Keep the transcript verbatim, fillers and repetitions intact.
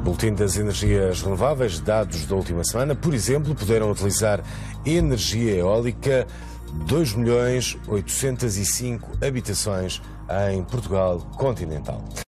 Boletim das energias renováveis, dados da última semana, por exemplo, puderam utilizar energia eólica dois milhões oitocentas e cinco habitações em Portugal continental.